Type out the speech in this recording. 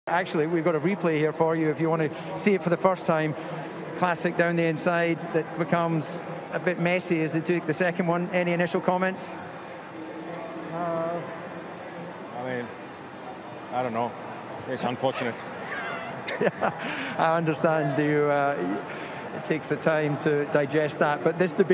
Actually, we've got a replay here for you if you want to see it for the first time. Classic down the inside that becomes a bit messy as they take the second one. Any initial comments? I mean, I don't know. It's unfortunate. I understand you. It takes the time to digest that, but this debate.